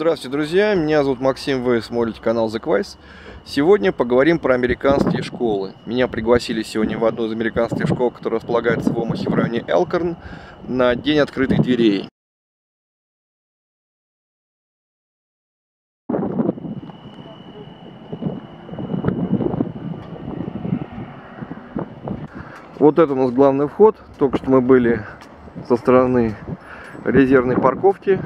Здравствуйте, друзья! Меня зовут Максим, вы смотрите канал The Quiz. Сегодня поговорим про американские школы. Меня пригласили сегодня в одну из американских школ, которая располагается в Омахе в районе Элкорн, на День открытых дверей. Вот это у нас главный вход. Только что мы были со стороны резервной парковки.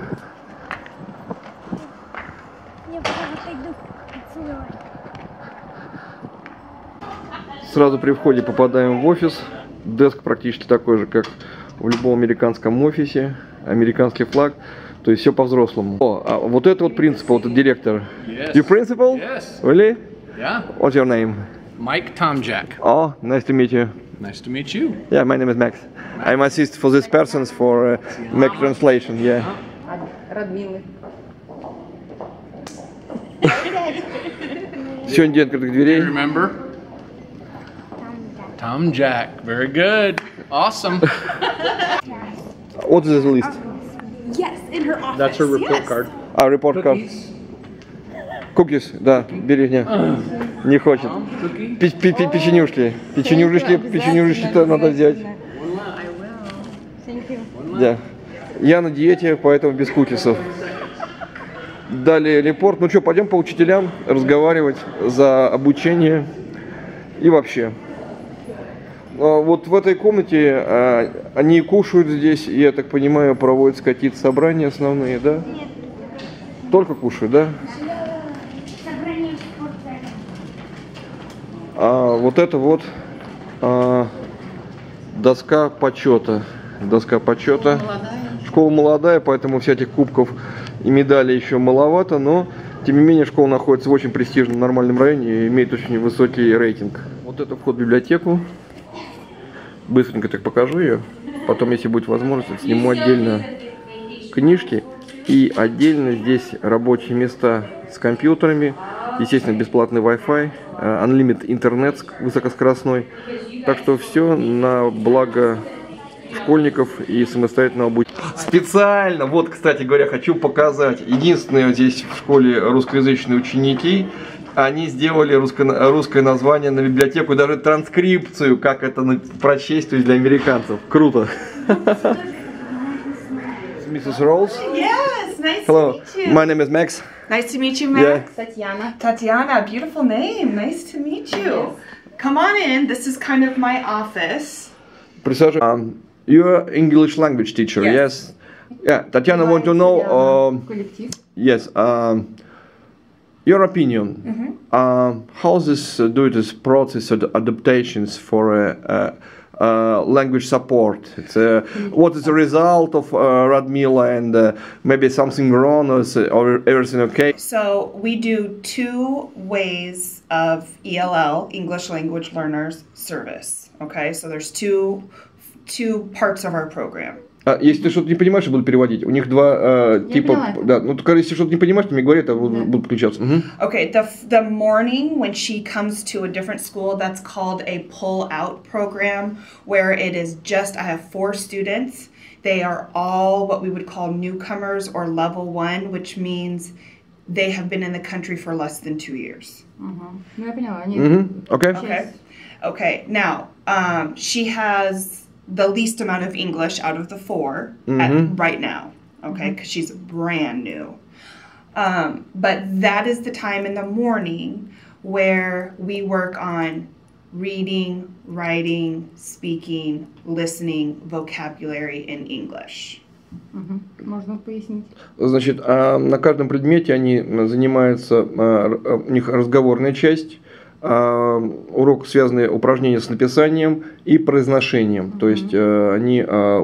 Сразу при входе попадаем в офис. Деск практически такой же, как в любом американском офисе. Американский флаг. То есть все по-взрослому. О, а вот это вот принципал, вот директор. Yes. You principal? Yes. Really? Yeah. What's your name? Mike Tomjack. Oh, nice to meet you. Nice to meet you. Yeah, my name is Max. I'm assist for this persons for make translation. Yeah. Радмилы. Сегодня день открытых дверей. Remember? Tomjack. Very good. Awesome. What is this list? Yes, in her office. That's her report yes. card. А, report card. Cookies, да, бери, не хочет. Cookie. Печенюшки. Печенюшки-то надо взять. I will. Thank you. Да. Я на диете, поэтому без кукисов. Далее репорт. Ну что, пойдем по учителям разговаривать за обучение и вообще. Вот в этой комнате они кушают здесь, я так понимаю, проводятся какие-то собрания основные, да? Нет. Только кушают, да? Собрание спорта. Вот это вот доска почета. Доска почета. Школа молодая, поэтому всяких кубков и медалей еще маловато, но тем не менее школа находится в очень престижном нормальном районе и имеет очень высокий рейтинг. Вот это вход в библиотеку. Быстренько так покажу ее. Потом, если будет возможность, сниму отдельно книжки. И отдельно здесь рабочие места с компьютерами. Естественно, бесплатный Wi-Fi, unlimited интернет высокоскоростной. Так что все на благо школьников и самостоятельного обучения. Специально, вот, кстати говоря, хочу показать. Единственные здесь в школе русскоязычные ученики. Они сделали русское название на библиотеку, даже транскрипцию, как это прочесть, то есть для американцев. Круто. Mrs. Rolls. Yes, nice Hello, to meet you. my name is Max. Nice to meet you, Max. Yeah. Татьяна. Tatiana, beautiful name. Nice to meet you. Come on in. This is kind of my office. Присаживайтесь. You're English language teacher, yes? Yeah, Tatiana want to know. Коллектив. Yes. Your opinion. How this do this process of adaptations for language support? It's, what is the result of Radmila and maybe something wrong or everything okay? So we do two ways of ELL, English Language Learners Service. Okay, so there's two parts of our program. Если ты что-то не понимаешь, я буду переводить. У них два типа. поняла. Да, ну только если что-то не понимаешь, ты мне говори, я буду включаться. Okay, the morning when she comes to a different school, that's called a pull-out program, where it is just, I have 4 students. They are all what we would call newcomers or level 1, which means they have been in the country for less than 2 years. Ну я поняла. Они... Okay. Okay. Now, she has the least amount of English out of the 4 right now. Okay, because she's brand new. But that is the time in the morning where we work on reading, writing, speaking, listening, vocabulary in English. Можно пояснить? Значит, на каждом предмете они занимаются, у них разговорная часть, урок, связанный упражнения с написанием и произношением. То есть они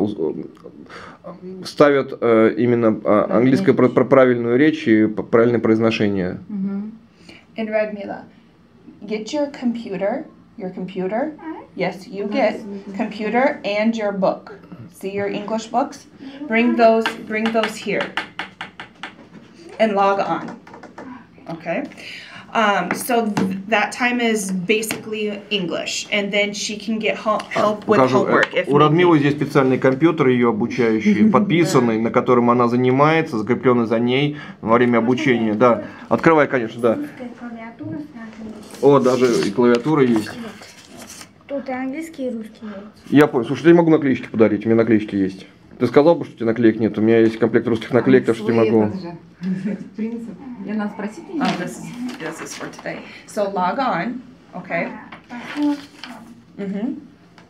ставят именно английское правильную речь и правильное произношение. And Radmila, get your computer. Yes, you get computer and your book. See your English books? Bring those here. And log on. Okay. So that time is basically English, and then she can get help with Покажу. homework if У Радмилы need be. здесь специальный компьютер ее обучающий, подписанный, на котором она занимается, закрепленный за ней во время обучения. Да. Открывай, конечно, да. Русская клавиатура с английским. О, даже и клавиатура есть. Тут и английский, и русский есть. Я понял. Слушай, я не могу наклеечки подарить, у меня наклеечки есть. Ты сказал бы, что у тебя наклеек нет? У меня есть комплект русских наклеек, так что я могу. Принцип. Я надо спросить у Oh, this is for today. So log on, okay. Mm-hmm.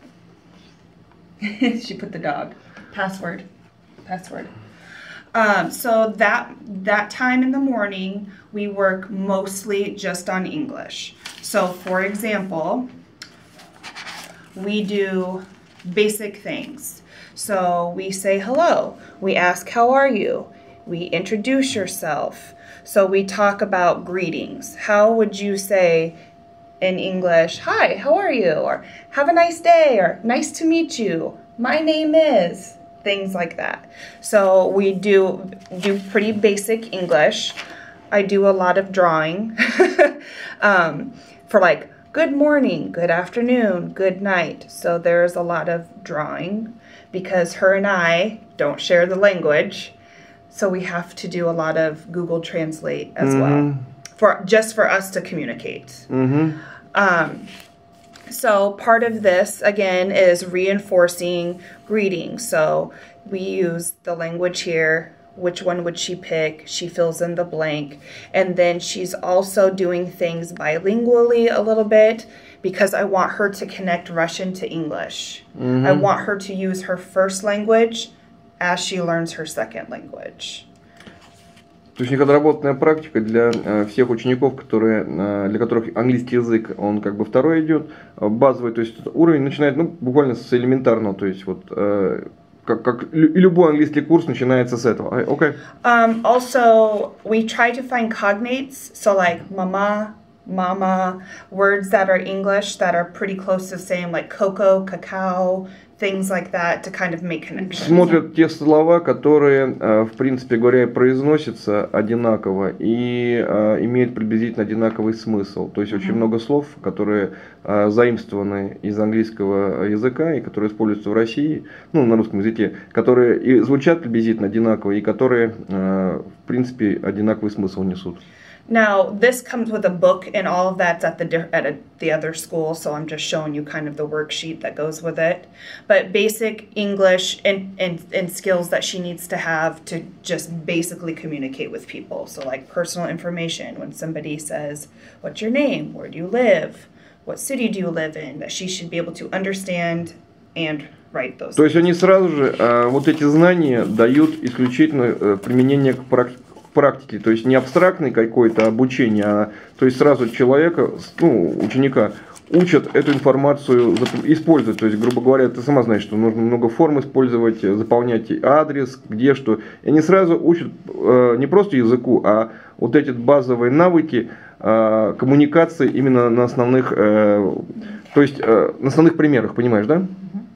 She put the dog. Password. So that time in the morning, we work mostly just on English. So for example, we do basic things. So we say hello. We ask, how are you? We introduce yourself. So we talk about greetings. How would you say in English, hi, how are you? Or have a nice day, or nice to meet you. My name is, things like that. So we do pretty basic English. I do a lot of drawing for like good morning, good afternoon, good night. So there's a lot of drawing because her and I don't share the language. So we have to do a lot of Google Translate as well, for us to communicate. So part of this, again, is reinforcing greetings. So we use the language here. Which one would she pick? She fills in the blank. And then she's also doing things bilingually a little bit because I want her to connect Russian to English. I want her to use her first language as she learns her second language. То есть отработанная практика для всех учеников, для которых английский язык, он как бы второй идет, базовый, то есть уровень начинает буквально с элементарного, то есть вот как и любой английский курс начинается с этого. Okay. Also, we try to find cognates, so like mama, words that are English that are pretty close to the same, like cocoa, cacao, things like that, to kind of make connections. Смотрят те слова, которые, в принципе говоря, произносятся одинаково и имеют приблизительно одинаковый смысл. То есть очень много слов, которые заимствованы из английского языка и которые используются в России, на русском языке, которые и звучат приблизительно одинаково и которые, в принципе, одинаковый смысл несут. Now, this comes with a book, and all of that's at the other school, so I'm just showing you kind of the worksheet that goes with it. But basic English and skills that she needs to have to just basically communicate with people. So like personal information, when somebody says, what's your name? Where do you live? What city do you live in? That she should be able to understand and write those. То есть они сразу же вот эти знания дают исключительно применение к практике, то есть не абстрактное какое-то обучение, то есть сразу человека, ученика учат эту информацию использовать. То есть, грубо говоря, ты сама знаешь, что нужно много форм использовать, заполнять адрес, где что. И они сразу учат не просто языку, а вот эти базовые навыки коммуникации именно на основных, то есть на основных примерах, понимаешь, да?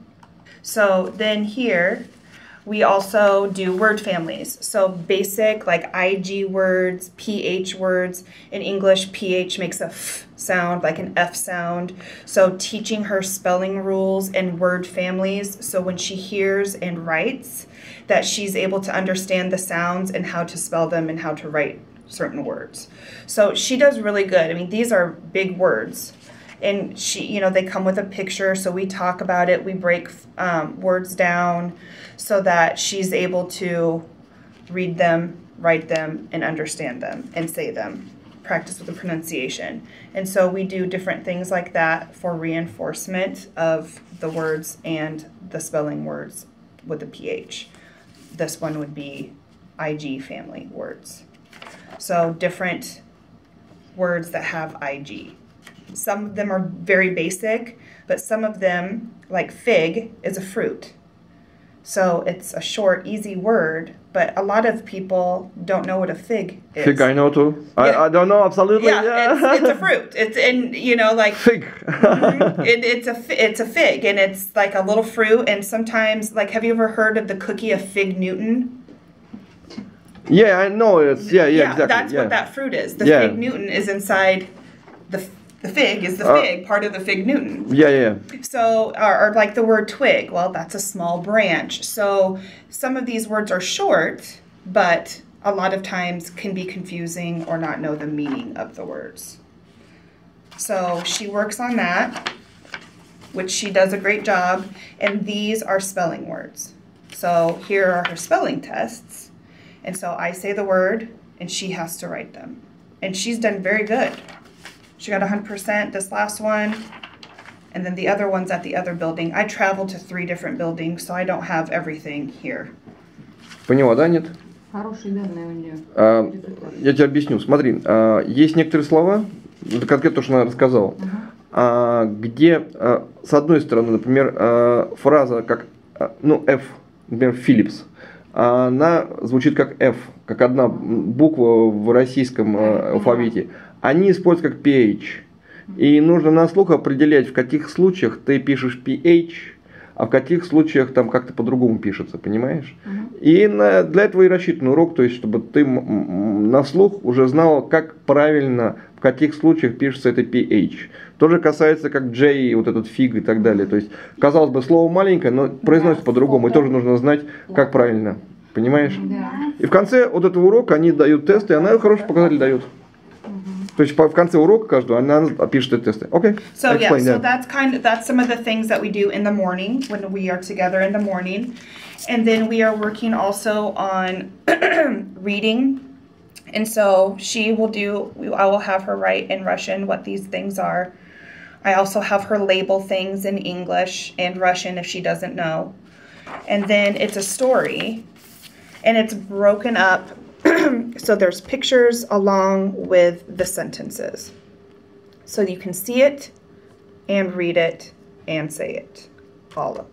So then here we also do word families. So basic like IG words, PH words. In English, PH makes a F sound, like an F sound. So teaching her spelling rules and word families. So when she hears and writes, that she's able to understand the sounds and how to spell them and how to write certain words. So she does really good. I mean, these are big words. And she, they come with a picture, so we talk about it. We break words down so that she's able to read them, write them, and understand them, and say them. Practice with the pronunciation. And so we do different things like that for reinforcement of the words and the spelling words with the PH. This one would be IG family words. So different words that have IG. Some of them are very basic, but some of them, like fig, is a fruit. So it's a short, easy word, but a lot of people don't know what a fig is. Fig, I know too. Yeah. I don't know, absolutely. Yeah, it's a fruit. It's like fig. It's a fig, and it's like a little fruit. And sometimes, like, have you ever heard of the cookie of Fig Newton? Yeah, I know it's exactly. That's yeah. what that fruit is. The Yeah. fig Newton is inside the fig is the fig, part of the fig Newton. Yeah. So, or like the word twig, well, that's a small branch. So some of these words are short, but a lot of times can be confusing or not know the meaning of the words. So she works on that, which she does a great job. And these are spelling words. So here are her spelling tests. And so I say the word and she has to write them. And she's done very good. She got 100% this last one. And then the other one's at the other building. I travel to 3 different buildings, so I don't have everything here. Поняла, да, нет? Хорошие данные у нее. Я тебе объясню. Смотри, есть некоторые слова, это конкретно то, что она рассказала, где, с одной стороны, например, фраза как, F, например, Philips, она звучит как F, как одна буква в российском алфавите. Они используют как PH. И нужно на слух определять, в каких случаях ты пишешь PH, а в каких случаях там как-то по-другому пишется, понимаешь? И для этого и рассчитан урок, то есть, чтобы ты на слух уже знал, как правильно, в каких случаях пишется это PH. Тоже касается как J, вот этот фиг и так далее. То есть, казалось бы, слово маленькое, но произносится по-другому, и тоже нужно знать, как правильно. Понимаешь? И в конце вот этого урока они дают тесты, и она хороший показатель дает. То есть в конце урока каждого она пишет эти тесты. Okay. So yeah, so that's some of the things that we do in the morning when we are together in the morning. And then we are working also on reading. And so I will have her write in Russian what these things are. I also have her label things in English and Russian if she doesn't know. And then it's a story and it's broken up. So there's pictures along with the sentences. So you can see it and read it and say it. All of them.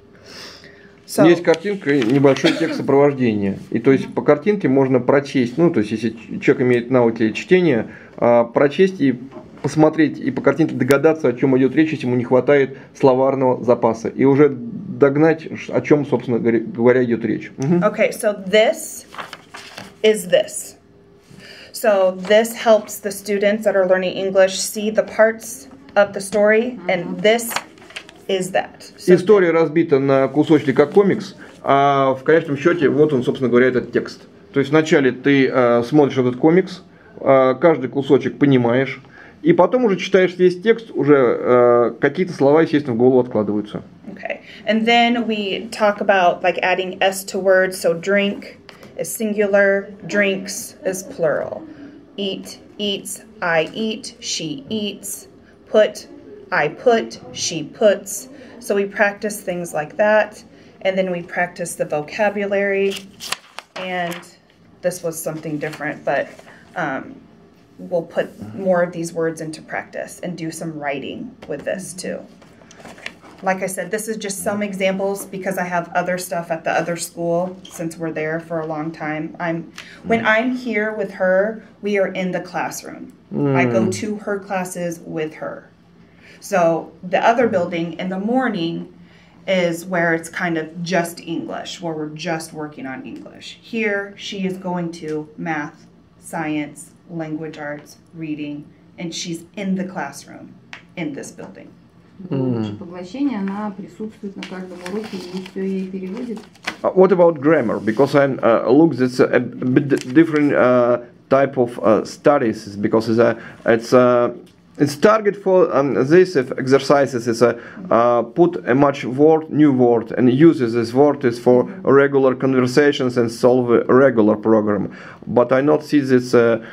So, есть картинка и небольшой текст сопровождения. И то есть по картинке можно прочесть, то есть если человек имеет навыки чтения, прочесть и посмотреть, и по картинке догадаться, о чем идет речь, если ему не хватает словарного запаса. И уже догнать, о чем, собственно говоря, идет речь. Okay, so this is this. So this helps the students that are learning English see the parts of the story, and this is that. So История разбита на кусочки как комикс, а в конечном счете вот он, собственно говоря, этот текст. То есть вначале ты смотришь этот комикс, каждый кусочек понимаешь, и потом уже читаешь весь текст, уже какие-то слова, естественно, в голову откладываются. Okay, and then we talk about like adding s to words. So drink is singular, drinks is plural. Eat, eats, I eat, she eats. Put, I put, she puts. So we practice things like that. And then we practice the vocabulary. And this was something different, but we'll put more of these words into practice and do some writing with this too. Like I said, this is just some examples because I have other stuff at the other school since we're there for a long time. When I'm here with her, we are in the classroom. I go to her classes with her. So the other building in the morning is where it's kind of just English, where we're just working on English. Here, she is going to math, science, language arts, reading, and she's in the classroom in this building. Поглощение, она присутствует на каждом уроке и все ей переводит. What about grammar? Because I look, it's a bit different type of studies because it's target for this exercises is put a new word and uses this word is for regular conversations and solve a regular program. But I not see this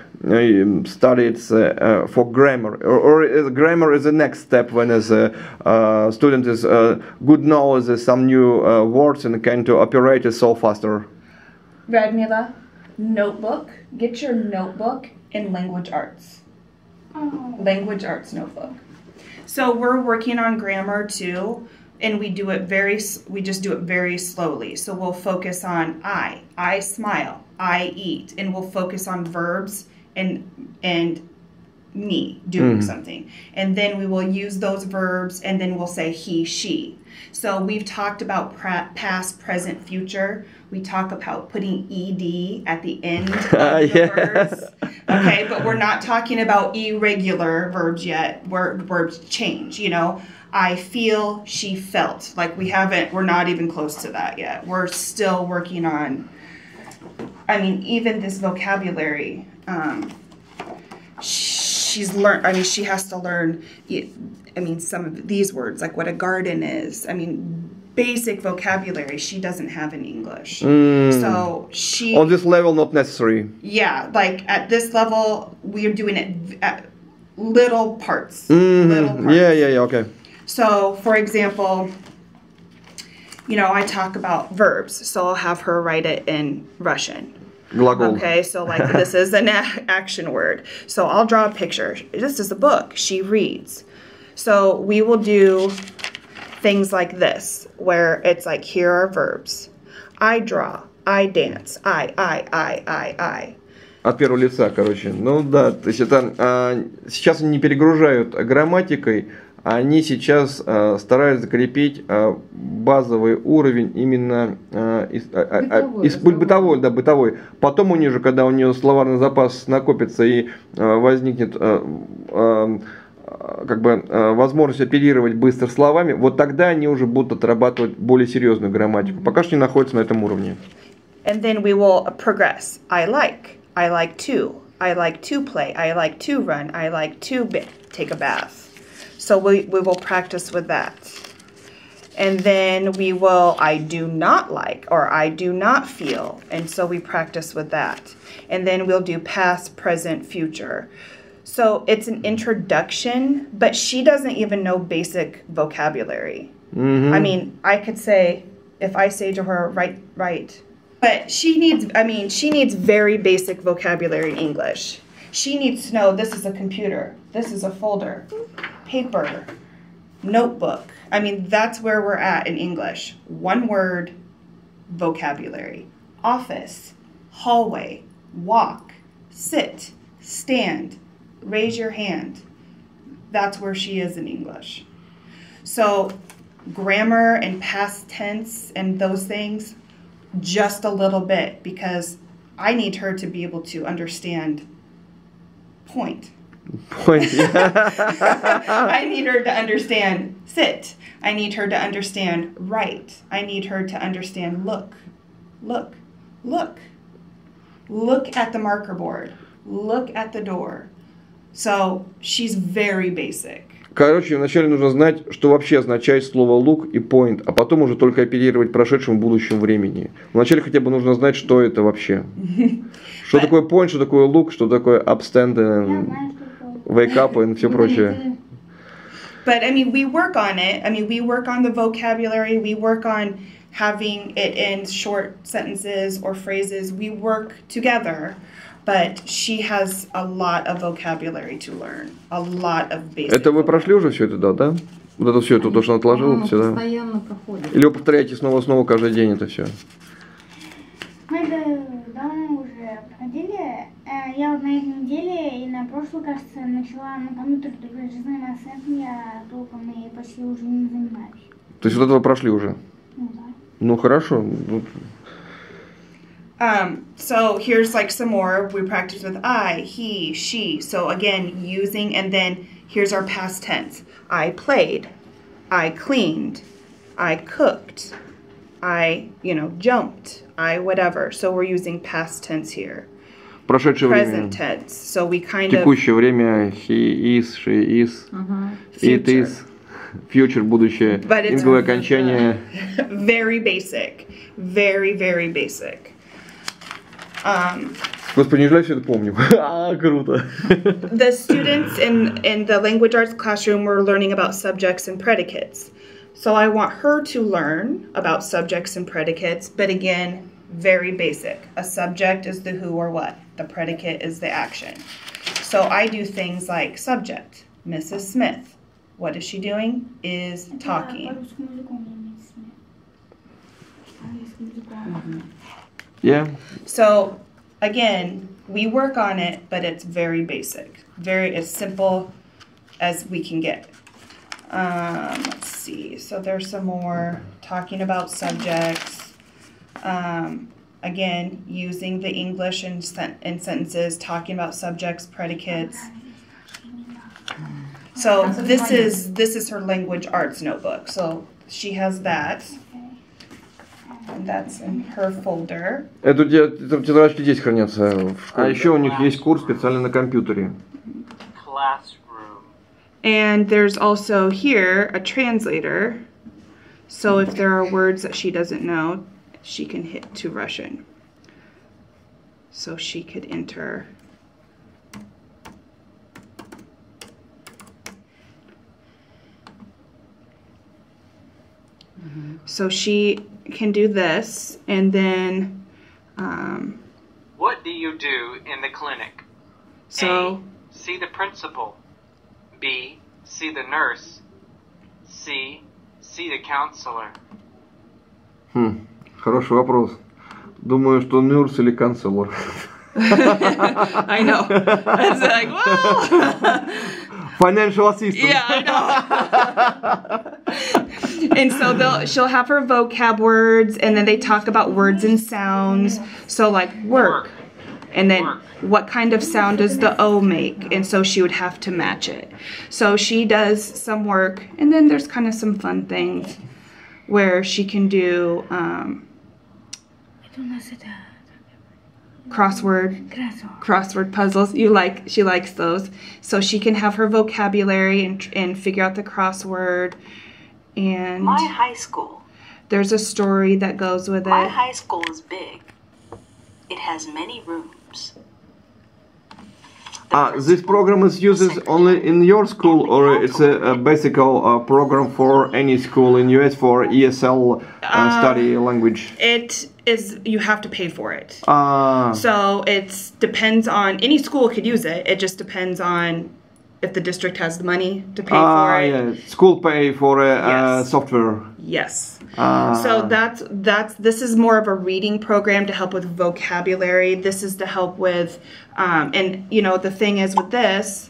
studies for grammar or grammar is the next step when as a student is good knowledge some new words and can to operate it so faster. Radmila, notebook. Get your notebook in language arts. Language arts notebook. So we're working on grammar too, and we just do it very slowly. So we'll focus on I smile, I eat, and we'll focus on verbs and me doing something. And then we will use those verbs and then we'll say he, she. So we've talked about past, present, future. We talk about putting ed at the end of the verbs. Okay, but we're not talking about irregular verbs yet, where verbs change, you know. I feel, she felt. Like we're not even close to that yet. We're still working on, I mean, even this vocabulary, she has to learn, I mean, some of these words, like what a garden is. I mean, basic vocabulary she doesn't have in English. So she... On this level, not necessary. Yeah, like at this level, we are doing it at little parts. Little parts. Yeah, okay. So, for example, you know, I talk about verbs. So I'll have her write it in Russian. Глагол. Okay, so like this is an action word. So I'll draw a picture. This is a book. She reads. So we will do things like this, where it's like, here are verbs. I draw. I dance. I. От первого лица, короче. Ну да, то есть это сейчас они не перегружают грамматикой, они сейчас стараются закрепить базовый уровень именно бытовой. Потом у нее же, когда у нее словарный запас накопится и возникнет как бы возможность оперировать быстро словами, вот тогда они уже будут отрабатывать более серьезную грамматику. Пока что не находятся на этом уровне. And then we will progress. I like to play, I like to run, I like to take a bath. So we will practice with that. And then we will, I do not like, or I do not feel. And so we practice with that. And then we'll do past, present, future. So it's an introduction, but she doesn't even know basic vocabulary. I mean, I could say, if I say to her, write. But she needs very basic vocabulary in English. She needs to know this is a computer, this is a folder, paper, notebook. I mean, that's where we're at in English. One word vocabulary. Office, hallway, walk, sit, stand, raise your hand. That's where she is in English. So grammar and past tense and those things, just a little bit, because I need her to be able to understand point. I need her to understand sit. I need her to understand write. I need her to understand look. Look at the marker board. Look at the door. So she's very basic. Короче, вначале нужно знать, что вообще означает слово look и point, а потом уже только оперировать прошедшим будущим времени. Вначале хотя бы нужно знать, что это вообще. Что такое point, что такое look, что такое upstand, wake up и все прочее. But I mean, we work on it. I mean, we work on the vocabulary. We work on having it in short sentences or phrases. We work together. But she has a lot of vocabulary to learn. A lot of basic. Это вы прошли уже все это, да? Вот это все, то, что она отложила, все, да? Постоянно проходит. Или вы повторяете снова каждый день это все? Мы это давно уже проходили. Я вот на этой неделе и на прошлой, кажется, начала на компьютере только заниматься этим. Я толком и почти уже не занимаюсь. То есть вот этого прошли уже? Ну да. Ну хорошо. So here's like some more. We practice with I, he, she. So again, using, and then here's our past tense. I played, I cleaned, I cooked, I, jumped, I whatever. So we're using past tense here. Прошедшее Present время. tense. So we kind Текущее время. He is, she is, it is. Future, будущее. Инговое окончание. Very basic. Very, very basic. Господи, неужели я все это помню? Круто. The students in the language arts classroom were learning about subjects and predicates. So I want her to learn about subjects and predicates, but again, very basic. A subject is the who or what. The predicate is the action. So I do things like subject, Mrs. Smith. What is she doing? Is talking. Yeah. So again, We work on it, but it's very basic. Very as simple as we can get. Let's see. So there's some more talking about subjects. Again, using the English in sentences, talking about subjects, predicates. So this is her language arts notebook. So she has that. And that's in her folder. Это у тебя тетрадочки здесь хранятся в школе. А еще у них есть курс специально на компьютере. Classroom. And there's also here a translator. So if there are words that she doesn't know, she can hit to Russian. So she could enter. So she can do this, and then What do you do in the clinic? so A. See the principal. B. See the nurse. C. See the counselor. Хороший вопрос. Думаю, что nurse или counselor. I know. It's like, whoa! Financial assistant. Yeah, I know. And so she'll have her vocab words, and then they talk about words and sounds. So like work, and then what kind of sound does the O make? And so she would have to match it. So she does some work, and then there's kind of some fun things where she can do crossword puzzles. She likes those. So she can have her vocabulary and figure out the crossword. And my high school. There's a story that goes with My it. high school is big. It has many rooms. This program is used only in your school, or it's a basic program for any school in US for ESL study language? It is, you have to pay for it. Ah, So it depends on, any school could use it. It just depends on if the district has the money to pay for it. yeah. School pay for Yes. software. Yes. Ah. So this is more of a reading program to help with vocabulary. This is to help with, and you know, the thing is with this,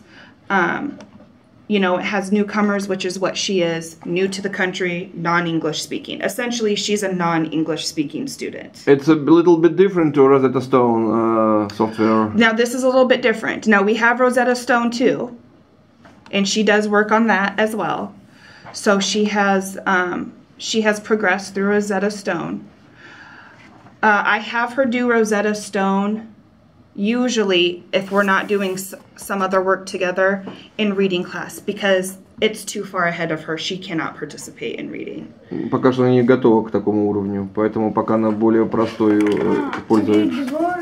you know, it has newcomers, which is what she is, new to the country, non-English speaking. Essentially, she's a non-English speaking student. It's a little bit different to Rosetta Stone software. Now, this is a little bit different. Now, we have Rosetta Stone too, and she does work on that as well. So she has progressed through Rosetta Stone. I have her do Rosetta Stone usually if we're not doing some other work together in reading class, because it's too far ahead of her. She cannot participate in reading. Пока что она не готова к такому уровню, поэтому пока она более простой пользуется.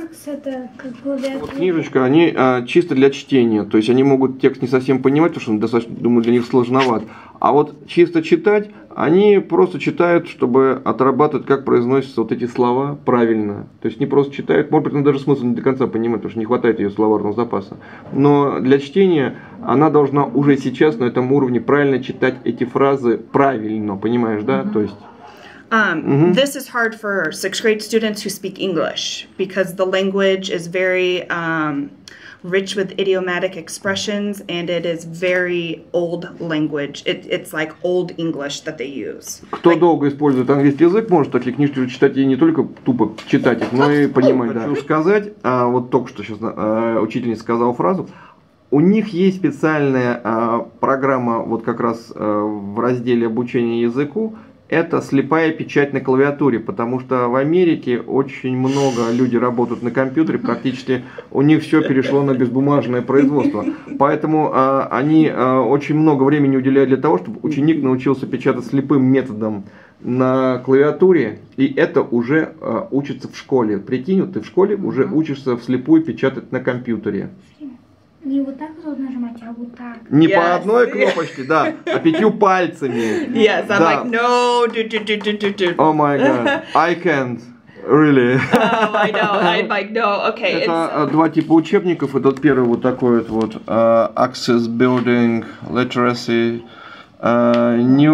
Вот книжечка, они чисто для чтения, то есть они могут текст не совсем понимать, потому что он достаточно, думаю, для них сложноват. А вот чисто читать, они просто читают, чтобы отрабатывать, как произносятся вот эти слова правильно. То есть не просто читают, может быть, она даже смысл не до конца понимает, потому что не хватает ее словарного запаса. Но для чтения она должна уже сейчас на этом уровне правильно читать эти фразы правильно, понимаешь, да? То есть... This is hard for 6th grade students who speak English because the language is very rich with idiomatic expressions, and it is very old language. It's like old English that they use. Кто долго использует английский язык, может такие книжки читать и не только тупо читать их, но и понимать. Хочу сказать, вот только что сейчас учительница сказала фразу, у них есть специальная программа, вот как раз в разделе обучения языку, это слепая печать на клавиатуре, потому что в Америке очень много людей работают на компьютере, практически у них все перешло на безбумажное производство. Поэтому они очень много времени уделяют для того, чтобы ученик научился печатать слепым методом на клавиатуре, и это уже учится в школе. Прикинь, вот ты в школе уже учишься вслепую печатать на компьютере. Не вот так вот нажимать, а вот так. Не по одной кнопочке, да, а 5 пальцами. Yes, I'm Да. like, no, Oh my god, I can't, really. Oh, I know. I'm like, no, okay. Это два типа учебников. Этот первый вот такой вот Access Building Literacy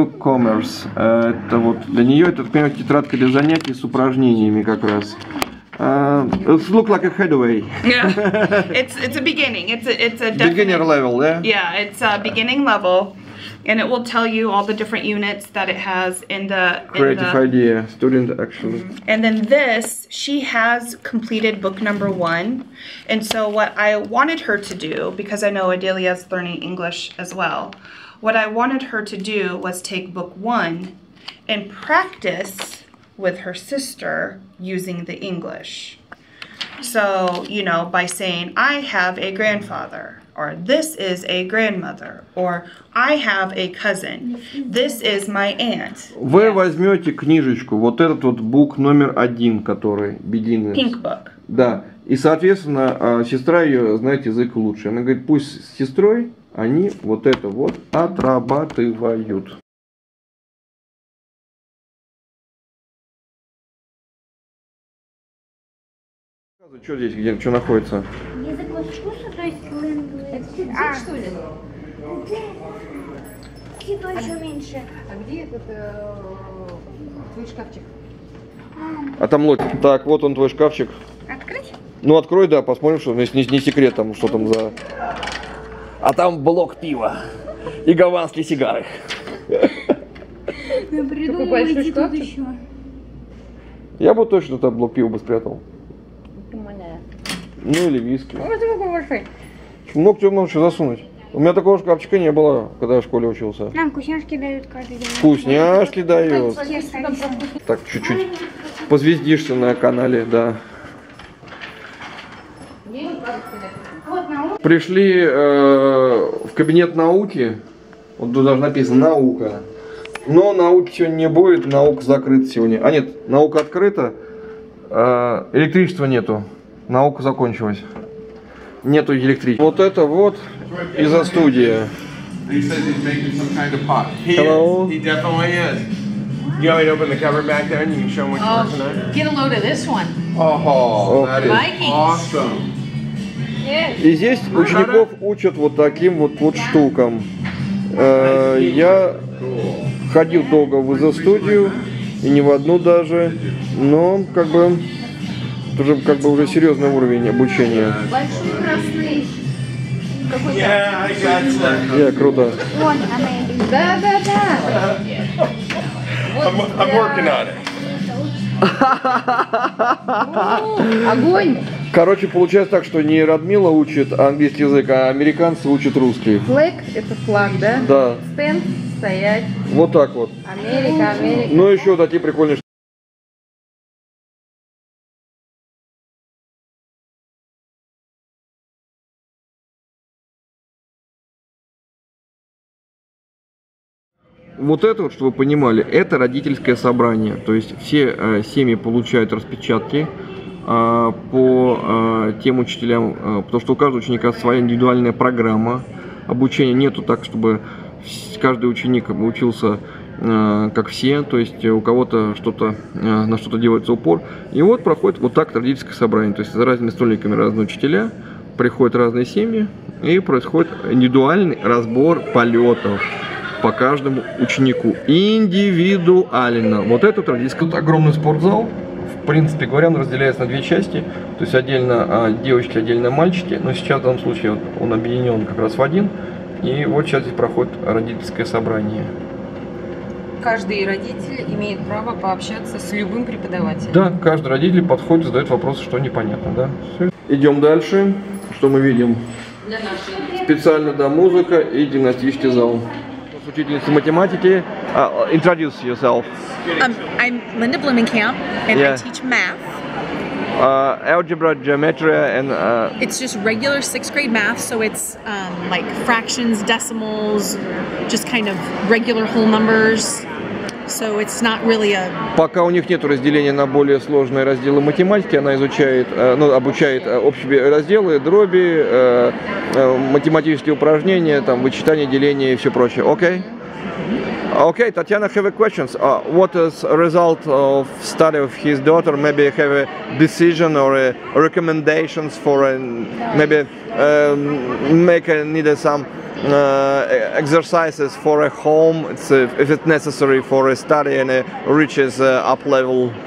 Newcomers. Это вот для нее, это, например, тетрадка для занятий с упражнениями как раз. It looks like a headway. Yeah, it's a beginning. It's a Beginner level, yeah? Yeah, it's a beginning level, and it will tell you all the different units that it has in the Creative idea, student action. And then this, she has completed book number 1, and so what I wanted her to do, because I know Adelia's learning English as well, what I wanted her to do was take book 1 and practice with her sister using the English. So, you know, by saying, I have a grandfather, or this is a grandmother, or I have a cousin, this is my aunt. Вы возьмете книжечку, вот этот вот бук номер 1, который Begin. Pink book. Да, и, соответственно, сестра ее знает язык лучше. Она говорит, пусть с сестрой они вот это вот отрабатывают. Что здесь, где, что находится? Язык вкуса, то есть Что ли? типа еще меньше. А где этот твой шкафчик? А там лот. Так, вот он твой шкафчик. Открыть? Ну открой, да, посмотрим, что если не секрет там, что там за. А там блок пива и гаванские сигары. Вы придумываете тут еще. Я бы точно там блок пива бы спрятал. Ну или виски. Мог темного еще засунуть. У меня такого шкафчика не было, когда я в школе учился. Нам вкусняшки дают каждый день. Вкусняшки дают. Так, чуть-чуть позвездишься на канале, да. Пришли в кабинет науки. Вот тут даже написано наука. Но науки сегодня не будет, наука закрыта сегодня. А нет, наука открыта, электричества нету. Наука закончилась. Нету электричества. Вот это вот из-за студии. He says he's making some kind of pot. Hello? He definitely is. You want me to open the cover back there and you can show him what you're working on? Get a load of this one. Oh, that is Vikings. awesome. И здесь учеников учат вот таким вот штукам. Я ходил долго в изо-студию, и не в одну даже, но как бы тоже как бы уже серьезный уровень обучения. Большой красный. Какой-то. Yeah, I got you. Круто. Вон она идет. Да. I'm working on it. Огонь. Короче, получается так, что не Радмила учит английский язык, а американцы учат русский. Флэг — это флаг, да? Да, Стенд — стоять. вот так вот. Америка, Америка. Ну еще вот такие прикольные. Вот это вот, чтобы вы понимали, это родительское собрание. То есть все семьи получают распечатки по тем учителям, потому что у каждого ученика своя индивидуальная программа обучения. Нету так, чтобы каждый ученик учился как все, то есть у кого-то что-то на что-то делается упор. И вот проходит вот так родительское собрание. То есть за разными столиками разные учителя, приходят разные семьи, и происходит индивидуальный разбор полетов по каждому ученику индивидуально. Вот этот родительский огромный спортзал. В принципе говоря, он разделяется на две части. То есть отдельно девочки, отдельно мальчики. Но сейчас в данном случае он объединен как раз в один. И вот сейчас здесь проходит родительское собрание. Каждый родитель имеет право пообщаться с любым преподавателем. Да, каждый родитель подходит, задает вопросы, что непонятно. Да? Все. Идем дальше. Что мы видим? Специально, да, музыка и гимнастический зал. Учительница математики. Introduce yourself. I'm Linda Blumenkamp, and Yeah. I teach math. Algebra, geometry, and It's just regular 6th grade math, so it's like fractions, decimals, just kind of regular whole numbers. So it's not really a... Пока у них нет разделения на более сложные разделы математики, она изучает, обучает общие разделы, дроби, математические упражнения, там, вычитание, деление и все прочее. Окей? Okay, Tatiana, have a question. What is a result of study of his daughter? Maybe have a decision or a recommendations for maybe make need some exercises for a home. If it's necessary for a study and reaches up level.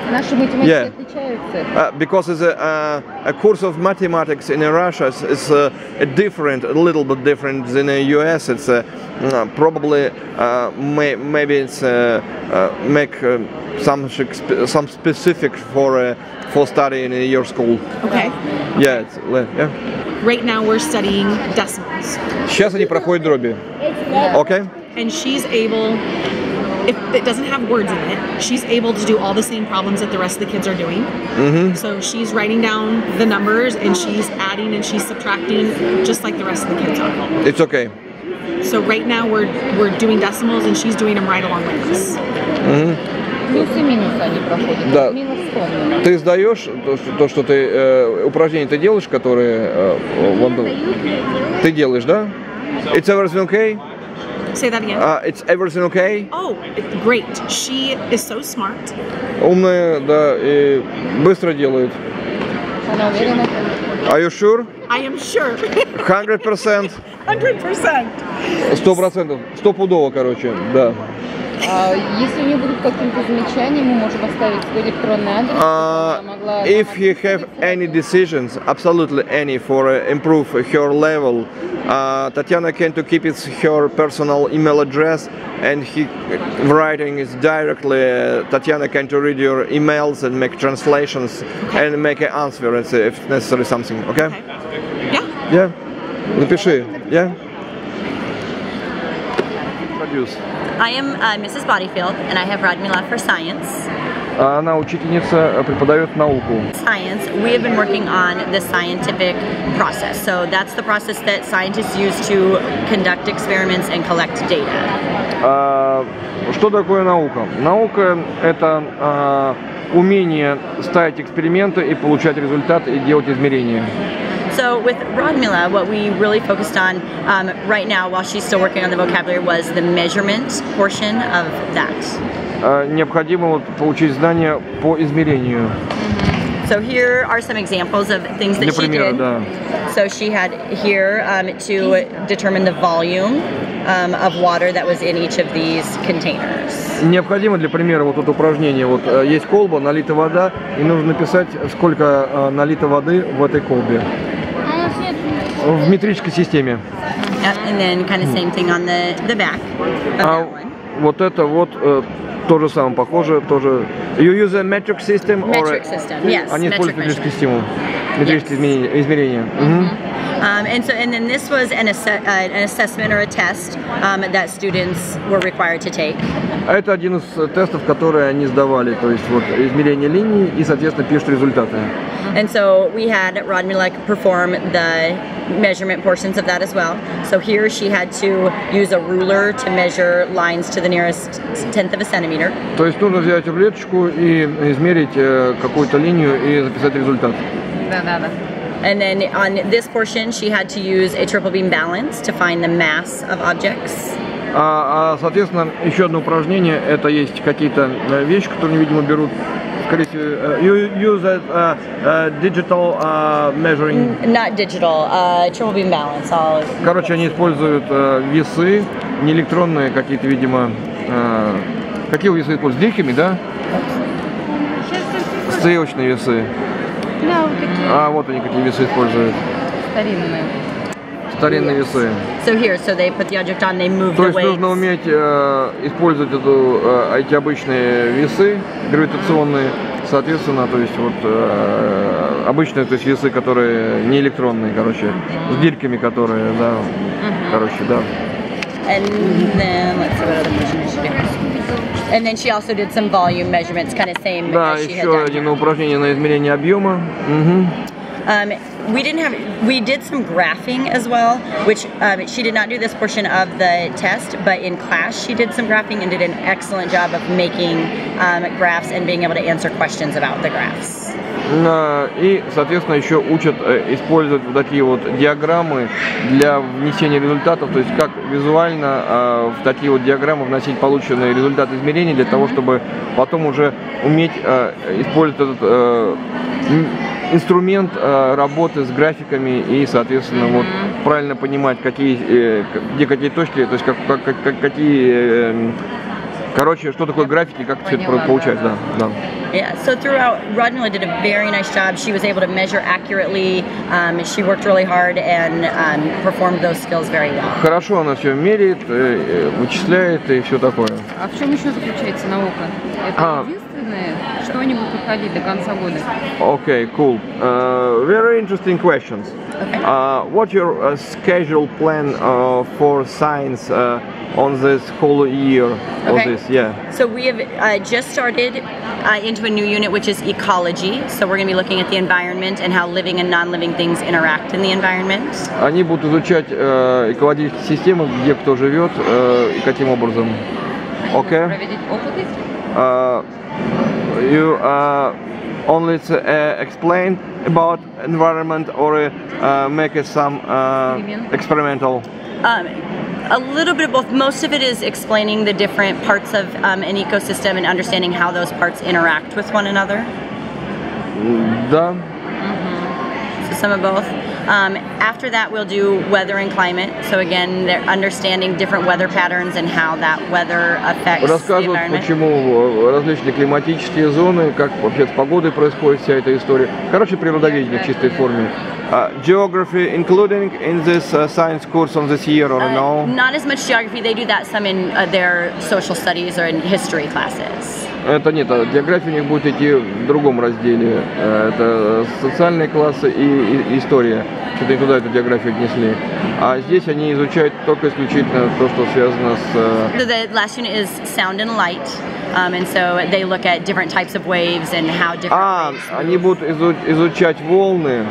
Наши математики отличаются. Because it's a course of mathematics in Russia is different, a little bit different than in the US. It's probably maybe it's make some specific for study in your school. Okay. Yeah. Right now we're studying decimals. Сейчас они проходят дроби. Okay. And she's able, if it doesn't have words in it, she's able to do all the same problems that the rest of the kids are doing. So she's writing down the numbers and she's adding and she's subtracting just like the rest of the kids are. It's okay. So right now we're doing decimals and she's doing them right along with us. Плюс и минус они проходят. Да. Минус помню. Ты сдаешь то, что ты упражнения ты делаешь, которые ты делаешь, да? It's everything okay? Say that again. It's everything okay? Oh, great. She is so smart. Умная, да, и быстро делает. Она уверена. Are you sure? I am sure. 100%. 100%. 100%. Стопудово, короче, да. Если у нее будут какие-то замечания, мы можем оставить свой электронный адрес. If you have any decisions, absolutely any, for improve her level, Tatiana can to keep it her personal email address, and he writing is directly. Tatiana can to read your emails and make translations and make an answer if necessary something. Okay? Yeah. Yeah. Напиши. Yeah. Produce. I am Mrs. Bodyfield, and I have Radmila for science. Она учительница, преподает науку. Science, we have been working on the scientific process. So that's the process that scientists use to conduct experiments and collect data. Что такое наука? Наука – это умение ставить эксперименты и получать результат и делать измерения. So with Radmila, what we really focused on right now, while she's still working on the vocabulary, was the measurement portion of that. Необходимо вот получить знания по измерению. So here are some examples of things that she did. Да. So she had here to determine the volume of water that was in each of these containers. Необходимо для примера вот это упражнение. Вот есть колба, налита вода, и нужно написать, сколько налито воды в этой колбе. В метрической системе. And then kind of same thing on the back of that one. Вот это вот то же самое, похоже, тоже. You use a metric system or? Metric system, yes. Они используют метрический стимул, метрические измерения. And then this was an assessment or a test that students were required to take. Это один из тестов, которые они сдавали, то есть вот измерение линий и, соответственно, пишут результаты. And so we had Radmila perform the measurement portions of that as well. So here she had to use a ruler to measure lines to the nearest tenth of a centimeter. То есть нужно взять рулеточку и измерить какую-то линию и записать результат. Да. And then on this portion she had to use a triple beam balance to find the mass of objects. Соответственно, еще одно упражнение, это есть какие-то вещи, которые, видимо, берут. You use digital measuring. Not digital, triple beam balance. Короче, они используют весы, не электронные, какие-то, видимо, какие весы используют? С дрельками, да? Стрелочные весы. Да, вот такие. Вот они какие весы используют. Старинные. Старинные весы. So here, so they put the object on, they move То the есть weights. нужно уметь использовать эти обычные весы гравитационные, соответственно, то есть вот обычные, то есть весы, которые не электронные, короче, с дырками, которые, да, короче, да. And then let's see what other question did she do. And then she also did some volume measurements, kind of same Да, as she had еще done. один упражнение на измерение объема. We did some graphing as well, which she did not do this portion of the test, but in class she did some graphing and did an excellent job of making graphs and being able to answer questions about the graphs. И, соответственно, еще учат использовать вот такие вот диаграммы для внесения результатов, то есть как визуально в такие вот диаграммы вносить полученные результаты измерений для того, чтобы потом уже уметь использовать этот инструмент работы с графиками и, соответственно, вот правильно понимать, где какие точки, то есть какие Короче, что такое графики, как все это Поняла, получается, да, да. Yeah, so throughout, Rodmila did a very nice job. She was able to measure accurately. She worked really hard and performed those skills very well. Хорошо она все меряет, вычисляет и все такое. А в чем еще заключается наука? Это единственное, что они будут проходить до конца года? Okay, cool. Very interesting questions. What's your schedule plan for science on this whole year of this? Yeah. So we have just started into a new unit, which is ecology. So we're going to be looking at the environment and how living and non-living things interact in the environment. Они будут изучать экологические системы, где кто живет и каким образом. Okay. Проводить опыты? You only explain about environment or make some experimental? A little bit of both. Most of it is explaining the different parts of an ecosystem and understanding how those parts interact with one another. Да. So some of both. After that, we'll do weather and climate. So again, they're understanding different weather patterns and how that weather affects the Рассказывают, environment. почему различные климатические зоны, как вообще с погодой происходит вся эта история. Короче, природоведение в чистой форме. Geography including in this science course on this year or no? Not as much geography. They do that some in their social studies or in history classes. Это нет, география у них будет идти в другом разделе. Это социальные классы и история. Что-то и туда эту географию отнесли. А здесь они изучают только исключительно то, что связано с... So the last unit is sound and light. And so they look at different types of waves and how different waves move. Они будут изучать волны,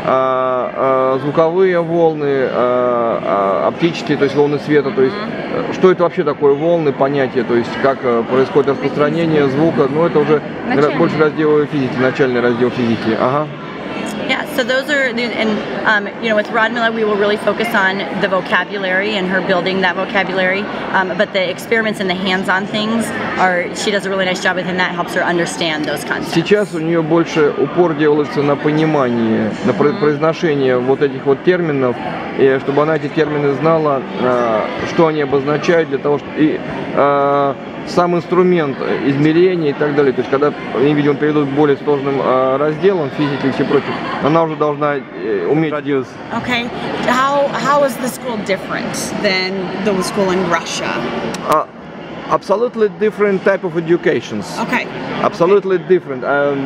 звуковые волны, оптические, то есть волны света, то есть что это вообще такое волны, понятие, то есть как происходит распространение звука, но это уже больше раздел физики, начальный раздел физики. Ага. Yeah, so those are, and you know, with Rodmila, we will really focus on the vocabulary and her building that vocabulary. But the experiments and the hands-on things she does a really nice job with, and that helps her understand those concepts. Сейчас у нее больше упор делается на понимание, на произношение вот этих вот терминов, и чтобы она эти термины знала, что они обозначают, для того, чтобы сам инструмент измерения и так далее. То есть, когда они, видимо, перейдут к более сложным разделам физики и все прочее, она уже должна уметь радиус. Okay. How is the school different than the school in Russia? Absolutely different type of educations. Okay. Absolutely different.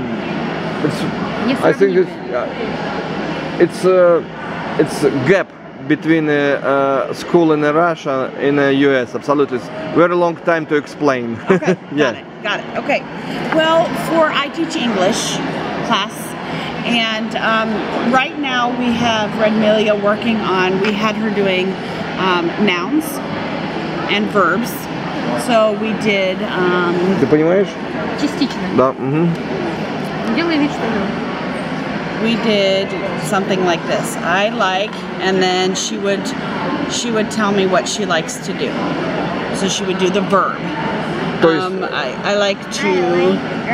I think it's a gap between school in Russia and US. Absolutely, it's very long time to explain. Okay, Yeah. got it. Okay. Well, I teach English class, and right now we have Rodmila working on. We had her doing nouns and verbs. So we did. Ты понимаешь? Частично. Да. Делай вид, что делаешь. We did something like this. I like, and then she would tell me what she likes to do. So she would do the verb. I like to.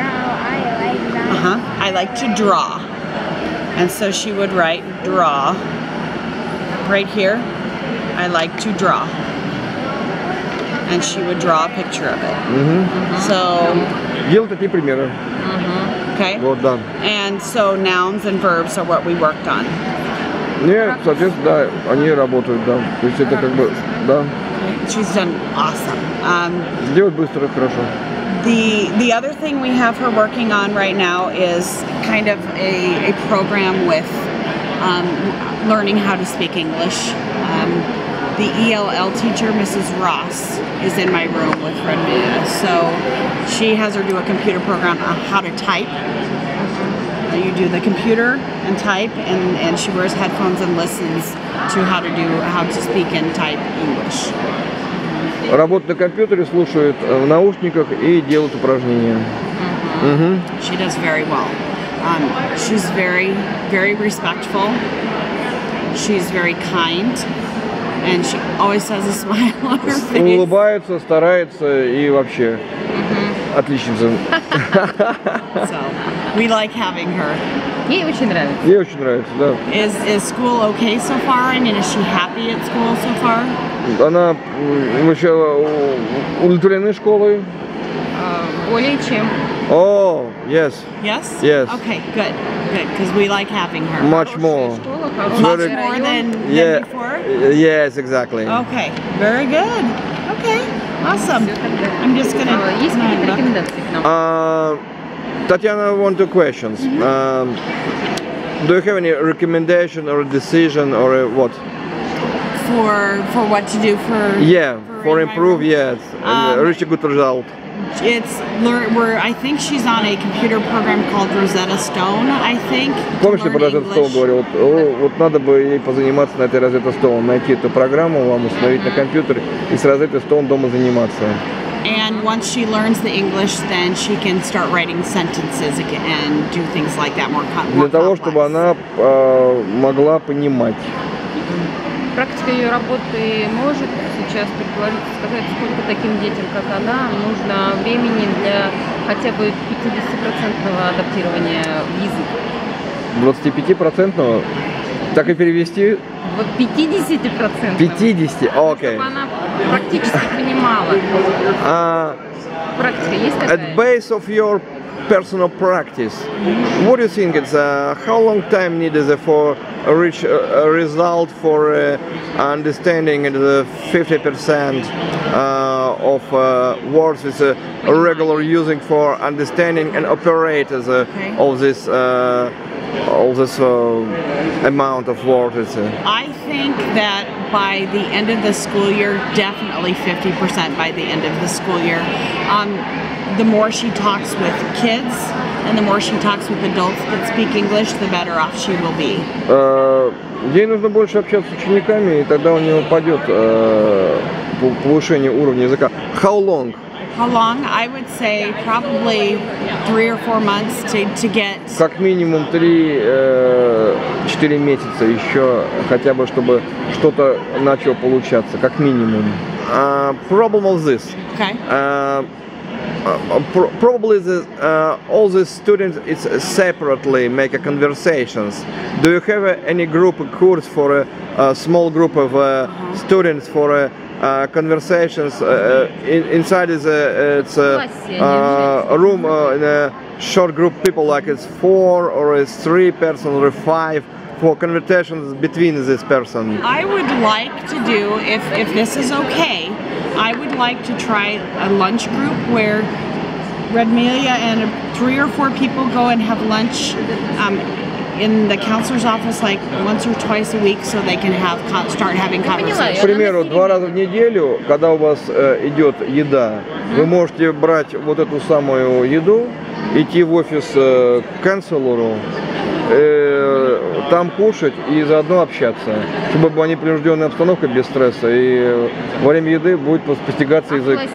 I like to draw, and so she would write draw. Right here, I like to draw, and she would draw a picture of it. So. Делай такие примеры. Okay. Вот, да. And so nouns and verbs are what we worked on. Нет, соответственно, да, они работают, да. То есть это как бы, да. She's done awesome. Делать быстро, хорошо. The other thing we have her working on right now is kind of a program with learning how to speak English. The ELL teacher, Mrs. Ross, is in my room with Rodmila. So she has her do a computer program on how to type. You do the computer and type, and she wears headphones and listens to how to speak and type English. Работает на компьютере, слушает в наушниках и делает упражнения. She does very well. She's very, very respectful. She's very kind. And she always has a smile on her face. Улыбается, старается и вообще отличница. So we like having her. Ей очень нравится. Ей очень нравится, да. Is school okay so far? I mean, is she happy at school so far? Она вообще удовлетворена школой? Более чем. Oh, yes. Yes? Yes. Okay, good. Good, because we like having her. Much more. Much more than before? Yes, exactly. Okay, very good. Okay, awesome. I'm just gonna... Есть какие-то рекомендации к нам? Tatiana, I want two questions. Do you have any recommendation or decision or what? For what to do for... Yeah, for improve, yes, and reach a good result. I think she's on a computer program called Rosetta Stone, I think. Помнишь, я про Rosetta Stone говорил? Вот надо бы ей позаниматься на этой Rosetta Stone, найти эту программу, вам установить на компьютер и с Rosetta Stone дома заниматься. And once she learns the English, then she can start writing sentences again and do things like that more complex. Для того, чтобы она могла понимать. Практика ее работы может сейчас предположительно сказать, сколько таким детям, как она, нужно времени для хотя бы 50% адаптирования в язык. 25%? Так и перевести? Вот 50%. 50, окей. Чтобы она практически понимала. Практика есть такая? At base of your personal practice, what do you think it's how long time needed for reach a result for understanding the 50% of words is regular using for understanding and operate as all this amount of words? I think that by the end of the school year, definitely 50% by the end of the school year. The more she talks with kids and the more she talks with adults that speak English, the better off she will be. Ей нужно больше общаться с учениками, и тогда у нее пойдет повышение уровня языка. How long? How long? I would say probably 3 or 4 months to get... Как минимум 3-4 месяца еще, хотя бы, чтобы что-то начало получаться, как минимум. Problem of this. Okay. Probably all the students separately make conversations. Do you have any group course for a small group of students for conversations inside it's a room in a short group people, like it's 4 or it's 3 persons or 5 for conversations between this person? I would like to do, if this is okay, I would like to try a lunch group where Redmelia and 3 or 4 people go and have lunch in the counselor's office like once or twice a week so they can start having conversations. К примеру, 2 раза в неделю, когда у вас идет еда, вы можете брать вот эту самую еду, идти в офис к канцлеру, там кушать и заодно общаться, чтобы была непринужденная обстановка без стресса, и во время еды будет постигаться язык. В классе